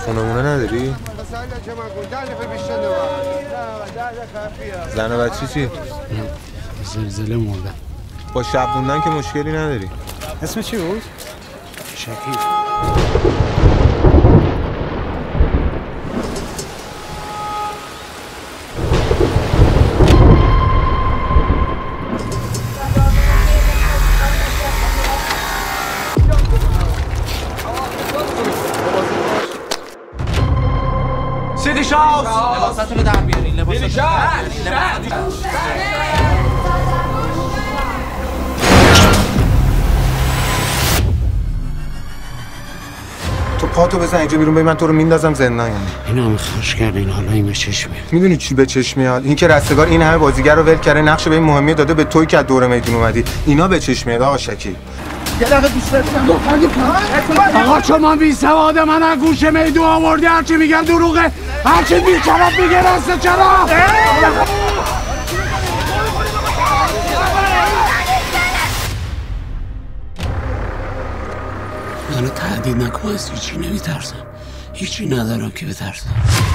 خونمونه نداری؟ زن و بچه چی؟ زلزله مردن. با شب موندن که مشکلی نداری. اسم چی بود؟ شکیب. سیدی شاوز لباساتونو در بیارین. لباساتونو تو پاتو بزن اینجا بیرون، من تو رو میندازم زندان. یعنی اینا همه خرش کردین، حالا این به چشم میاد. میدونی چی به چشم میاد؟ این که رستگار این همه بازیگر رو ول کرده، نقش به این مهمی داده به توی که از دور میدون اومدی. اینا به چشم میاد آقا شکیب. یه دقیقه دوست دارم. آقا شما بی سواد من از گوش میدون آوردی، هرچی میگم دروغه، هرچی بی‌طرف میگه راسته. چرا؟ منو تهدید نکن، از هیچی نمیترسم، هیچی ندارم که بترسم.